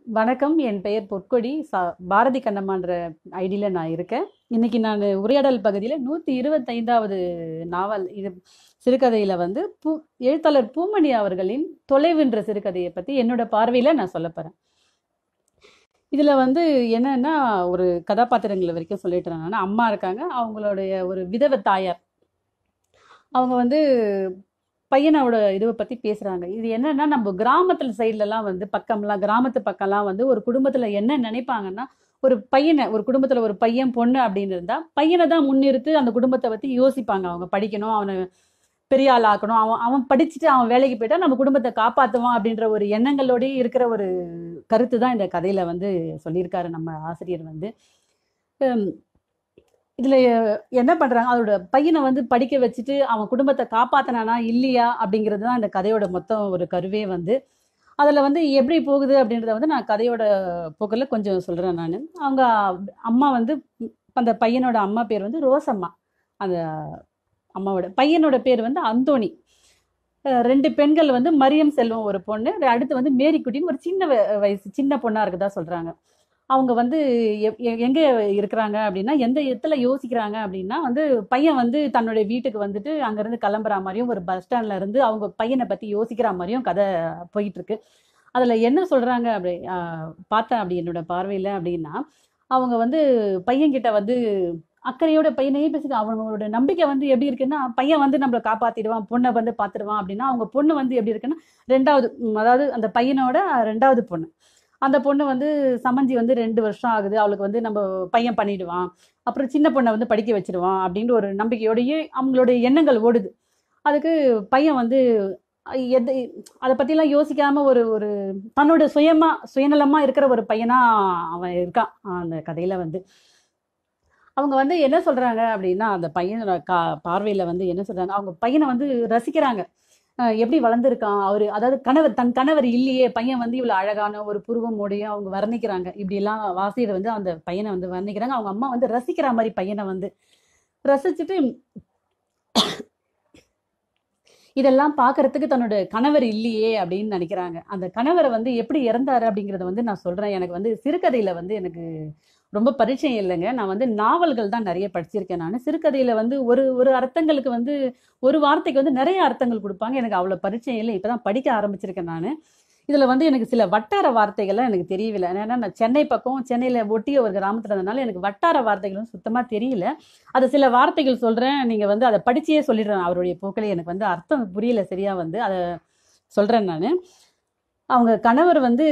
வணக்கம். என் பெயர் பொற்கொடி. பாரதி கண்ணம்மான்ற ஐடியில நான் இருக்கேன். இன்னைக்கு நான் உரையாடல் பகுதியில 125வது நாவல் இது சிறுகதையில வந்து எழுத்தாளர் பூமணி அவர்களின் தொலைவுன்ற சிறுகதையை பத்தி என்னோட பார்வையில நான் சொல்லப் போறேன். இதுல வந்து என்னன்னா, ஒரு கதாபாத்திரங்கள் வரைக்கும் சொல்லிட்டேன் நானு. அம்மா இருக்காங்க. அவங்களுடைய ஒரு விதவை தாயார். அவங்க வந்து பையனோட இதுவை பத்தி பேசுறாங்க. இது என்னன்னா, நம்ம கிராமத்துல சைட்லலாம் வந்து கிராமத்து பக்கம்லாம் வந்து ஒரு குடும்பத்துல என்ன நினைப்பாங்கன்னா, ஒரு குடும்பத்துல ஒரு பையன் பொண்ணு அப்படின்னு இருந்தா பையனை தான் முன்னிறுத்து அந்த குடும்பத்தை பத்தி யோசிப்பாங்க. அவங்க படிக்கணும், அவனை பெரிய ஆள் ஆக்கணும், அவன் அவன் படிச்சுட்டு அவன் வேலைக்கு போயிட்டா நம்ம குடும்பத்தை காப்பாத்துவான் அப்படின்ற ஒரு எண்ணங்களோடய இருக்கிற ஒரு கருத்து தான் இந்த கதையில வந்து சொல்லியிருக்காரு நம்ம ஆசிரியர் வந்து. இதுல என்ன பண்றாங்க, அதோட பையனை வந்து படிக்க வச்சுட்டு அவன் குடும்பத்தை காப்பாத்தினானா இல்லையா அப்படிங்கிறது தான் இந்த கதையோட மொத்தம் ஒரு கருவே வந்து. அதுல வந்து எப்படி போகுது அப்படின்றத வந்து நான் கதையோட போக்கில் கொஞ்சம் சொல்றேன் நான். அவங்க அம்மா வந்து அந்த பையனோட அம்மா பேர் வந்து ரோசம்மா. அந்த அம்மாவோட பையனோட பேர் வந்து அந்தோணி. ரெண்டு பெண்கள் வந்து மரியம் செல்வம் ஒரு பொண்ணு, அடுத்து வந்து மேரிக்குட்டின்னு ஒரு சின்ன வயசு சின்ன பொண்ணா இருக்குதா சொல்றாங்க. அவங்க வந்து எங்க இருக்கிறாங்க அப்படின்னா, எந்த இடத்துல யோசிக்கிறாங்க அப்படின்னா வந்து, பையன் வந்து தன்னுடைய வீட்டுக்கு வந்துட்டு அங்கிருந்து கிளம்புற மாதிரியும் ஒரு பஸ் ஸ்டாண்ட்ல இருந்து அவங்க பையனை பத்தி யோசிக்கிற மாதிரியும் கதை போயிட்டு இருக்கு. அதுல என்ன சொல்றாங்க அப்படி பார்த்தேன் அப்படி என்னோட பார்வையில அப்படின்னா, அவங்க வந்து பையன்கிட்ட வந்து அக்கறையோட பையனையே பேசுது. அவங்களோட நம்பிக்கை வந்து எப்படி இருக்குன்னா, பையன் வந்து நம்மளை காப்பாத்திடுவான், பொண்ணை வந்து பாத்துடுவான் அப்படின்னா, அவங்க பொண்ணு வந்து எப்படி இருக்குன்னா, ரெண்டாவது அதாவது அந்த பையனோட ரெண்டாவது பொண்ணு. அந்த பொண்ணு வந்து சமஞ்சி வந்து 2 வருஷம் ஆகுது, அவளுக்கு வந்து நம்ம பையன் பண்ணிடுவான், அப்புறம் சின்ன பொண்ணை வந்து படிக்க வச்சிருவான் அப்படின்ற ஒரு நம்பிக்கையோடயே அவங்களுடைய எண்ணங்கள் ஓடுது. அதுக்கு பையன் வந்து எது அதை பத்திலாம் யோசிக்காம ஒரு ஒரு தன்னோட சுயநலமா இருக்கிற ஒரு பையனா அவன் இருக்கான் அந்த கதையில வந்து. அவங்க வந்து என்ன சொல்றாங்க அப்படின்னா, அந்த பையனோட பார்வையில வந்து என்ன சொல்றாங்க, அவங்க பையனை வந்து ரசிக்கிறாங்க. எப்படி வளர்ந்துருக்கான் அவரு, அதாவது தன் கணவர் இல்லையே, பையன் வந்து இவ்வளவு அழகான ஒரு புருவமோடையும் அவங்க வர்ணிக்கிறாங்க. இப்படி எல்லாம் வாசியர் வந்து அந்த பையனை வந்து வர்ணிக்கிறாங்க. அவங்க அம்மா வந்து ரசிக்கிற மாதிரி பையனை வந்து ரசிச்சுட்டு, இதெல்லாம் பாக்குறதுக்கு தன்னோட கணவர் இல்லையே அப்படின்னு நினைக்கிறாங்க. அந்த கணவரை வந்து எப்படி இறந்தாரு அப்படிங்கறத வந்து நான் சொல்றேன். எனக்கு வந்து சிறுகதையில வந்து எனக்கு ரொம்ப பரிச்சயம் இல்லைங்க. நான் வந்து நாவல்கள் தான் நிறைய படிச்சிருக்கேன். நான் சிறுகதையில வந்து ஒரு ஒரு அர்த்தங்களுக்கு வந்து ஒரு வார்த்தைக்கு வந்து நிறைய அர்த்தங்கள் கொடுப்பாங்க. எனக்கு அவ்வளவு பரிச்சயம் இல்லை, இப்பதான் படிக்க ஆரம்பிச்சிருக்கேன் நான். இதுல வந்து எனக்கு சில வட்டார வார்த்தைகள்லாம் எனக்கு தெரியவில்லை. ஏன்னா நான் சென்னையில ஒட்டிய ஒரு கிராமத்துல இருந்ததுனால எனக்கு வட்டார வார்த்தைகளும் சுத்தமா தெரியல. அது சில வார்த்தைகள் சொல்றேன், நீங்க வந்து அதை படிச்சே சொல்லிடுறேன். அவருடைய போக்கிலே எனக்கு வந்து அர்த்தம் புரியல சரியா வந்து அதை சொல்றேன் நான். அவங்க கணவர் வந்து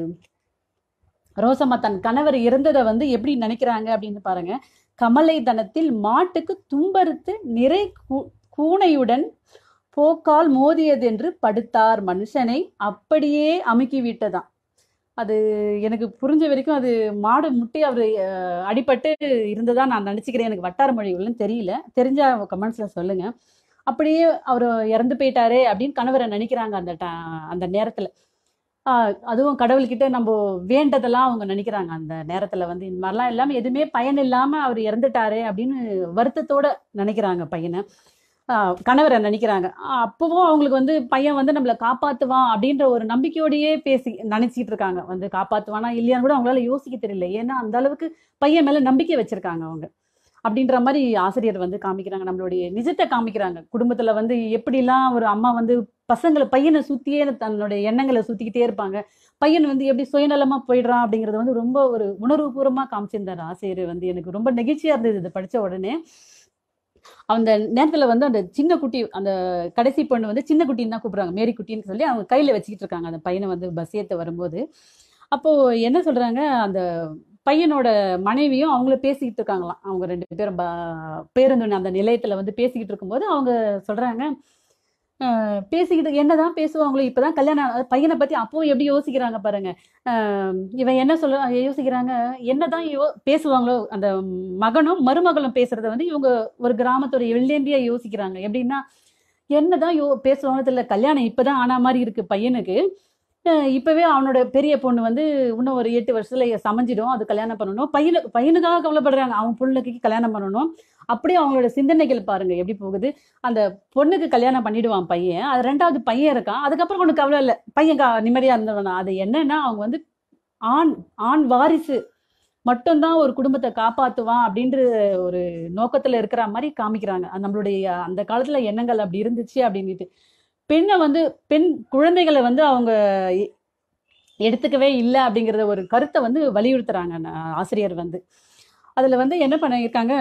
ரோசம்மா தன் கணவர் இறந்ததை வந்து எப்படி நினைக்கிறாங்க அப்படின்னு பாருங்க. கமலை தனத்தில் மாட்டுக்கு தும்பறுத்து நிறை கூனையுடன் போக்கால் மோதியதென்று படுத்தார் மனுஷனை அப்படியே அமுக்கி விட்டதான். அது எனக்கு புரிஞ்ச வரைக்கும் அது மாடு முட்டி அவரு அடிபட்டு இருந்ததா நான் நினைச்சுக்கிறேன். எனக்கு வட்டார மொழிகளும் தெரியல, தெரிஞ்சா கமெண்ட்ஸ்ல சொல்லுங்க. அப்படியே அவர் இறந்து போயிட்டாரே அப்படின்னு கணவரை நினைக்கிறாங்க அந்த நேரத்துல. அதுவும் கடவுள்கிட்ட நம்ம வேண்டதெல்லாம் அவங்க நினைக்கிறாங்க அந்த நேரத்துல வந்து. இந்த மாதிரிலாம் எல்லாமே எதுவுமே பயன் இல்லாம அவர் இறந்துட்டாரே அப்படின்னு வருத்தத்தோட நினைக்கிறாங்க பையனை, கணவரை நினைக்கிறாங்க. அப்பவும் அவங்களுக்கு வந்து பையன் வந்து நம்மளை காப்பாத்துவான் அப்படின்ற ஒரு நம்பிக்கையோடயே நினைச்சிட்டு இருக்காங்க. வந்து காப்பாத்துவானா இல்லையான்னு கூட அவங்களால யோசிக்க தெரியல. ஏன்னா அந்த அளவுக்கு பையன் மேல நம்பிக்கை வச்சிருக்காங்க அவங்க அப்படின்ற மாதிரி ஆசிரியர் வந்து காமிக்கிறாங்க. நம்மளுடைய நிஜத்தை காமிக்கிறாங்க. குடும்பத்துல வந்து எப்படிலாம் ஒரு அம்மா வந்து பையனை சுத்தியே தன்னுடைய எண்ணங்களை சுத்திக்கிட்டே இருப்பாங்க. பையன் வந்து எப்படி சுயநலமா போயிடுறான் அப்படிங்கறது வந்து ரொம்ப ஒரு உணர்வுபூர்வமா காமிச்சிருந்தார் ஆசிரியர் வந்து. எனக்கு ரொம்ப நெகிழ்ச்சியா இருந்தது இதை படிச்ச உடனே. அந்த நேரத்துல வந்து அந்த சின்ன குட்டி, அந்த கடைசி பொண்ணு வந்து சின்ன குட்டின்னு தான் கூப்பிடுறாங்க, மேரி குட்டின்னு சொல்லி அவங்க கையில வச்சுக்கிட்டு இருக்காங்க அந்த பையனை வந்து பஸ் ஏத்த வரும்போது. அப்போ என்ன சொல்றாங்க, அந்த பையனோட மனைவியும் அவங்கள பேசிக்கிட்டு இருக்காங்களாம். அவங்க ரெண்டு பேரும் பேருந்து அந்த நிலையத்துல வந்து பேசிக்கிட்டு இருக்கும்போது அவங்க சொல்றாங்க, பேசிக்கிட்டு என்னதான் பேசுவாங்களோ, இப்பதான் கல்யாணம் பையனை பத்தி அப்போ எப்படி யோசிக்கிறாங்க பாருங்க. இவன் என்ன யோசிக்கிறாங்க, என்னதான் பேசுவாங்களோ, அந்த மகனும் மருமகளும் பேசுறத வந்து இவங்க ஒரு கிராமத்தோட வெள்ளேந்தியா யோசிக்கிறாங்க. எப்படின்னா, என்னதான் பேசுவாங்க தெரியல, கல்யாணம் இப்பதான் ஆன மாதிரி இருக்கு பையனுக்கு. இப்பவே அவனோட பெரிய பொண்ணு வந்து இன்னும் ஒரு 8 வருஷத்துல சமைஞ்சிடும், அது கல்யாணம் பண்ணணும். பையனுக்காக கவலைப்படுறாங்க, அவன் பொண்ணுக்கு கல்யாணம் பண்ணணும். அப்படியே அவங்களோட சிந்தனைகள் பாருங்க எப்படி போகுது. அந்த பொண்ணுக்கு கல்யாணம் பண்ணிடுவான் பையன், அது ரெண்டாவது பையன் இருக்கான், அதுக்கப்புறம் ஒண்ணு கவலை இல்லை, பையன் நிம்மதியா இருந்தவனா. அது என்னன்னா, அவங்க வந்து ஆண் ஆண் வாரிசு மட்டும்தான் ஒரு குடும்பத்தை காப்பாத்துவான் அப்படின்ற ஒரு நோக்கத்துல இருக்கிற மாதிரி காமிக்கிறாங்க. நம்மளுடைய அந்த காலத்துல எண்ணங்கள் அப்படி இருந்துச்சு அப்படின்ட்டு. பெண்ணை வந்து பெண் குழந்தைகளை வந்து அவங்க எடுத்துக்கவே இல்லை அப்படிங்கிறத ஒரு கருத்தை வந்து வலியுறுத்துறாங்க ஆசிரியர் வந்து. அதுல வந்து என்ன பண்ணியிருக்காங்க,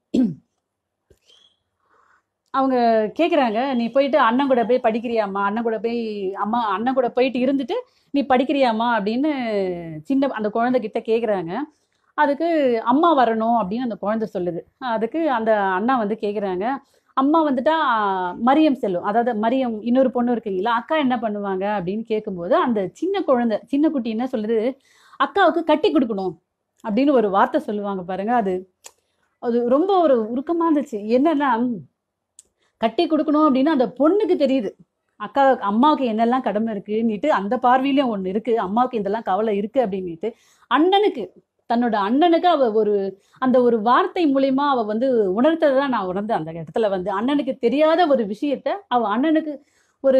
அவங்க கேட்குறாங்க, நீ போயிட்டு அண்ணன் கூட போய் படிக்கிறியாம்மா, அண்ணன் கூட போய் அண்ணன் கூட போயிட்டு இருந்துட்டு நீ படிக்கிறியாம்மா அப்படின்னு அந்த குழந்தைகிட்ட கேட்குறாங்க. அதுக்கு அம்மா வரணும் அப்படின்னு அந்த குழந்தை சொல்லுது. அதுக்கு அந்த அண்ணா வந்து கேட்குறாங்க, அம்மா வந்துட்டா மரியம் செல்லும், அதாவது மரியம் இன்னொரு பொண்ணு இருக்குங்களா, அக்கா என்ன பண்ணுவாங்க அப்படின்னு கேட்கும்போது அந்த சின்ன குட்டி என்ன சொல்லுது, அக்காவுக்கு கட்டி கொடுக்கணும் அப்படின்னு ஒரு வார்த்தை சொல்லுவாங்க பாருங்க. அது அது ரொம்ப ஒரு உருக்கமா இருந்துச்சு. என்னன்னா, கட்டி கொடுக்கணும் அப்படின்னு அந்த பொண்ணுக்கு தெரியுது அம்மாவுக்கு என்னெல்லாம் கடமை இருக்குன்னுட்டு, அந்த பார்வையிலும் ஒண்ணு இருக்கு, அம்மாவுக்கு இதெல்லாம் கவலை இருக்கு அப்படின்னுட்டு தன்னோட அண்ணனுக்கு அவ அந்த ஒரு வார்த்தை மூலியமா அவ வந்து உணர்த்ததான் நான் உணர்ந்தேன். அந்த இடத்துல வந்து அண்ணனுக்கு தெரியாத ஒரு விஷயத்த அவ அண்ணனுக்கு ஒரு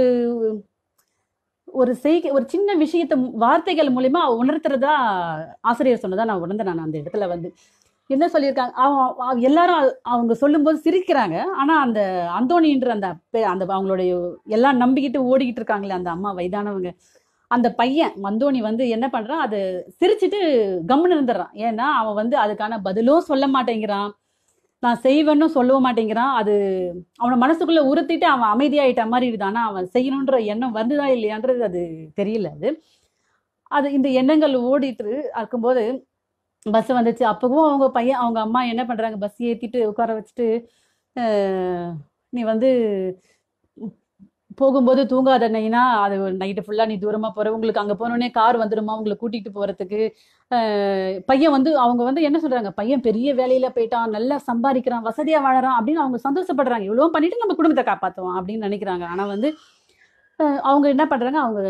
ஒரு சின்ன விஷயத்த வார்த்தைகள் மூலியமா அவ உணர்த்துறதா ஆசிரியர் சொன்னதா நான் உணர்ந்தேன். நான் அந்த இடத்துல வந்து என்ன சொல்லியிருக்காங்க, எல்லாரும் அவங்க சொல்லும்போது சிரிக்கிறாங்க. ஆனா அந்த அந்தோணின்ற அந்த அவங்களுடைய எல்லாம் நம்பிக்கிட்டு ஓடிக்கிட்டு இருக்காங்களே அந்த அம்மா வயதானவங்க, அந்த பையன் அந்தோணி வந்து என்ன பண்றான், அது சிரிச்சுட்டு கம்முன்னு இருந்துடுறான். ஏன்னா அவன் வந்து அதுக்கான பதிலும் சொல்ல மாட்டேங்கிறான், நான் செய்வேன்னு சொல்லவும் மாட்டேங்கிறான். அது அவனை மனசுக்குள்ள உறுத்திட்டு அவன் அமைதியாயிட்ட மாதிரி இருக்குது. ஆனா அவன் செய்யணுன்ற எண்ணம் வந்துதா இல்லையான்றது அது தெரியல. அது இந்த எண்ணங்கள் ஓடிட்டு இருக்கும்போது பஸ் வந்துச்சு. அப்பவும் அவங்க அம்மா என்ன பண்றாங்க, பஸ் ஏத்திட்டு உட்கார வச்சுட்டு, நீ வந்து போகும்போது தூங்காத நைனா, அது நைட்டு ஃபுல்லா நீ தூரமா போற, உங்களுக்கு அங்க போனோடனே கார் வந்துடுமா உங்களை கூட்டிட்டு போறதுக்கு. பையன் வந்து அவங்க வந்து என்ன சொல்றாங்க, பையன் பெரிய வேலையில போயிட்டான், நல்லா சம்பாதிக்கிறான், வசதியா வாழறான் அப்படின்னு அவங்க சந்தோஷப்படுறாங்க. இவ்வளவு பண்ணிட்டு நம்ம குடும்பத்தை காப்பாற்றுவோம் அப்படின்னு நினைக்கிறாங்க. ஆனா வந்து அவங்க என்ன பண்றாங்க, அவங்க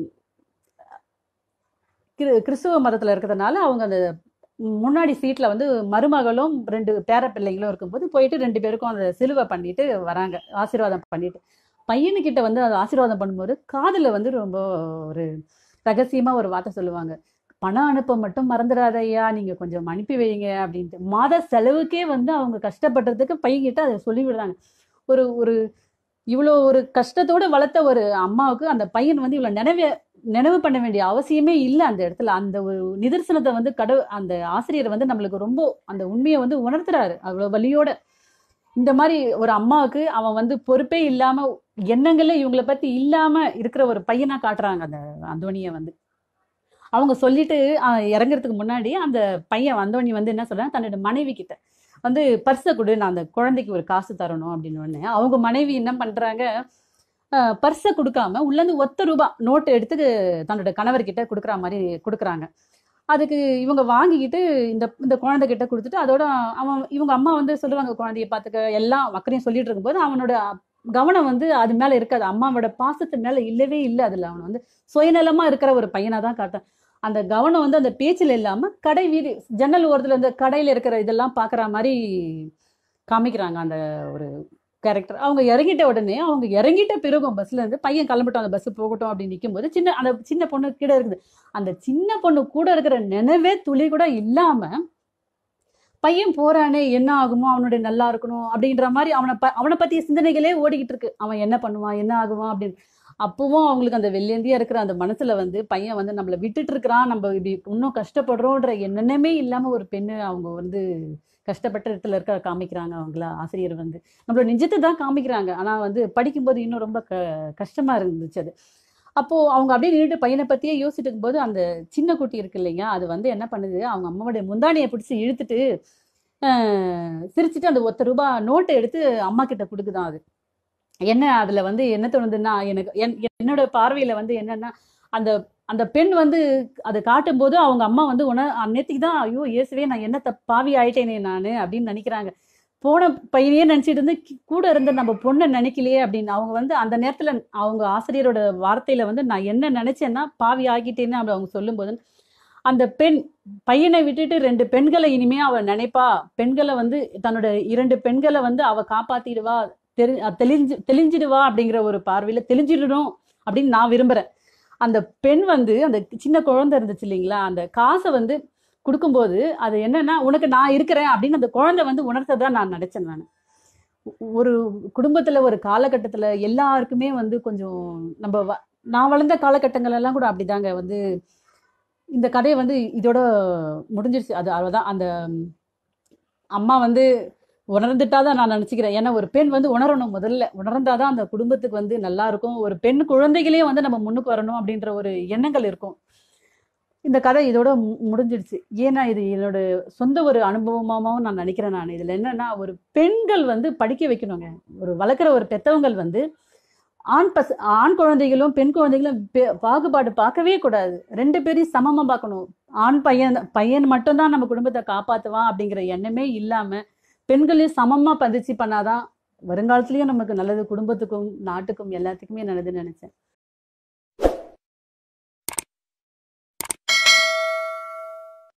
கிறிஸ்துவ மதத்துல இருக்கிறதுனால அவங்க அந்த முன்னாடி சீட்ல வந்து மருமகளும் 2 பேர பிள்ளைங்களும் இருக்கும்போது போயிட்டு 2 பேருக்கும் அந்த சிலுவை பண்ணிட்டு வராங்க, ஆசீர்வாதம் பண்ணிட்டு. பையனுக்கிட்ட வந்து அது ஆசீர்வாதம் பண்ணும்போது காதுல வந்து ரொம்ப ஒரு ரகசியமா ஒரு வார்த்தை சொல்லுவாங்க, பணம் அனுப்ப மட்டும் மறந்துடாத ஐயா, நீங்க கொஞ்சம் அனுப்பி வைங்க அப்படின்ட்டு. மாத செலவுக்கே வந்து அவங்க கஷ்டப்படுறதுக்கு பையன்கிட்ட அதை சொல்லி விடுறாங்க. ஒரு ஒரு இவ்வளோ ஒரு கஷ்டத்தோட வளர்த்த ஒரு அம்மாவுக்கு அந்த பையன் வந்து இவ்வளவு நினைவு பண்ண வேண்டிய அவசியமே இல்லை அந்த இடத்துல. அந்த ஒரு நிதர்சனத்தை வந்து அந்த ஆசிரியர் வந்து நம்மளுக்கு ரொம்ப அந்த உண்மையை வந்து உணர்த்துறாரு அவ்வளவு வலியோட. இந்த மாதிரி ஒரு அம்மாவுக்கு அவன் வந்து பொறுப்பே இல்லாம, எண்ணங்களே இவங்களை பத்தி இல்லாம இருக்கிற ஒரு பையனா காட்டுறாங்க அந்த அந்தோணியை வந்து. அவங்க சொல்லிட்டு இறங்குறதுக்கு முன்னாடி அந்த பையன் அந்தோணி வந்து என்ன சொல்றாங்க, தன்னோட மனைவி கிட்ட வந்து பர்ஸை கொடு, நான் அந்த குழந்தைக்கு ஒரு காசு தரணும் அப்படின்னு உடனே அவங்க மனைவி என்ன பண்றாங்க, பர்ஸை கொடுக்காம உள்ளேருந்து ₹1 நோட்டு எடுத்து தன்னோட கணவர்கிட்ட கொடுக்குற மாதிரி கொடுக்குறாங்க. அதுக்கு இவங்க வாங்கிக்கிட்டு இந்த குழந்தை கிட்ட கொடுத்துட்டு அதோட இவங்க அம்மா வந்து சொல்லுவாங்க, குழந்தைய பார்த்துக்க எல்லாம் மக்களையும் சொல்லிட்டு இருக்கும்போது அவனோட கவனம் வந்து அது மேல இருக்காது, அம்மாவோட பாசத்து மேல இல்லவே இல்லை. அதுல அவன் வந்து சுயநலமா இருக்கிற ஒரு பையனா தான் காட்டான். அந்த கவனம் வந்து அந்த பேச்சில் இல்லாம கடை வீதி ஜன்னல் ஓரத்துல இந்த கடையில இருக்கிற இதெல்லாம் பாக்குற மாதிரி காமிக்கிறாங்க அந்த ஒரு கேரக்டர். அவங்க இறங்கிட்ட பிறகும் பஸ்ல இருந்து பையன் கிளம்பட்டும், அந்த பஸ் போகட்டும் அப்படின்னு நிற்கும்போது அந்த சின்ன பொண்ணு கீழே இருக்குது. அந்த சின்ன பொண்ணு கூட இருக்கிற நினைவே துளி கூட இல்லாம பையன் போறானே என்ன ஆகுமோ, அவனுடைய நல்லா இருக்கணும் அப்படின்ற மாதிரி அவனை பத்திய சிந்தனைகளே ஓடிக்கிட்டு இருக்கு. அவன் என்ன பண்ணுவான், என்ன ஆகுவான் அப்படின்னு. அப்பவும் அவங்களுக்கு அந்த வெள்ளேந்தியா இருக்கிற அந்த மனசுல வந்து பையன் வந்து நம்மளை விட்டுட்டு இருக்கிறான், நம்ம இப்படி இன்னும் கஷ்டப்படுறோன்ற எண்ணமே இல்லாம ஒரு பெண்ணு அவங்க வந்து கஷ்டப்பட்ட இடத்துல இருக்க காமிக்கிறாங்க. அவங்கள ஆசிரியர் வந்து நம்மளோட நிஜத்தை தான் காமிக்கிறாங்க. ஆனா வந்து படிக்கும்போது இன்னும் ரொம்ப கஷ்டமா இருந்துச்சு அது. அப்போ அவங்க அப்படியே நின்றுட்டு பையனை பத்தியே யோசிச்சுட்டு இருக்கும்போது அந்த சின்ன குட்டி இருக்கு இல்லைங்க, அது வந்து என்ன பண்ணுது, அவங்க அம்மாவுடைய முந்தானியை பிடிச்சி இழுத்துட்டு சிரிச்சுட்டு அந்த ₹1 நோட்டை எடுத்து அம்மா கிட்ட கொடுக்குதான். அது என்ன அதுல வந்து என்ன தோணுதுன்னா, என்னோட பார்வையில வந்து என்னன்னா, அந்த அந்த பெண் வந்து அதை காட்டும் போது அவங்க அம்மா வந்து நேற்றுக்கு தான் ஐயோ இயேசுவே நான் என்ன பாவி ஆயிட்டேனே நானு அப்படின்னு நினைக்கிறாங்க. போன பையனையே நினைச்சிட்டு இருந்து கூட இருந்த நம்ம பொண்ணை நினைக்கலையே அப்படின்னு அவங்க வந்து அந்த நேரத்துல அவங்க ஆசிரியரோட வார்த்தையில வந்து நான் என்ன நினைச்சேன்னா பாவி ஆகிட்டேன்னு அப்படி அவங்க சொல்லும் போது அந்த பெண் பையனை விட்டுட்டு 2 பெண்களை இனிமே அவ நினைப்பா, பெண்களை வந்து தன்னோட 2 பெண்களை வந்து அவ காப்பாத்திடுவா, தெளிஞ்சிடுவா அப்படிங்கிற ஒரு பார்வையில தெளிஞ்சிடணும் அப்படின்னு நான் விரும்புறேன். அந்த பெண் வந்து அந்த சின்ன குழந்தை இருந்துச்சு இல்லைங்களா, அந்த காசை வந்து கொடுக்கும்போது அது என்னன்னா உனக்கு நான் இருக்கிறேன் அப்படின்னு அந்த குழந்தை வந்து உணர்த்ததான் நான் நினைச்சேன். நான் ஒரு குடும்பத்துல ஒரு காலகட்டத்துல எல்லாருக்குமே வந்து கொஞ்சம் நம்ம நான் வளர்ந்த காலகட்டங்கள் எல்லாம் கூட அப்படிதாங்க வந்து இந்த கதையை வந்து இதோட முடிஞ்சிருச்சு. அது அவ்வளவுதான். அந்த அம்மா வந்து உணர்ந்துட்டாதான் நான் நினைச்சுக்கிறேன். ஏன்னா ஒரு பெண் வந்து உணரணும், முதல்ல உணர்ந்தாதான் அந்த குடும்பத்துக்கு வந்து நல்லா இருக்கும். ஒரு பெண் குழந்தைகளே வந்து நம்ம முன்னுக்கு வரணும் அப்படின்ற ஒரு எண்ணங்கள் இருக்கும். இந்த கதை இதோட முடிஞ்சிடுச்சு. ஏன்னா இது என்னோட சொந்த ஒரு அனுபவமாகவும் நான் நினைக்கிறேன். நான் இதுல என்னன்னா ஒரு பெண்கள் வந்து படிக்க வைக்கணுங்க. ஒரு வளர்க்குற ஒரு பெத்தவங்கள் வந்து ஆண் குழந்தைகளும் பெண் குழந்தைகளும் பாகுபாடு பார்க்கவே கூடாது. 2 பேரையும் சமமா பார்க்கணும். பையன் மட்டும்தான் நம்ம குடும்பத்தை காப்பாத்துவான் அப்படிங்கிற எண்ணமே இல்லாம பெண்களையும் சமமா பதிச்சு பண்ணாதான் வருங்காலத்திலயும் நமக்கு நல்லது, குடும்பத்துக்கும் நாட்டுக்கும் எல்லாத்துக்குமே நல்லதுன்னு நினைச்சேன்.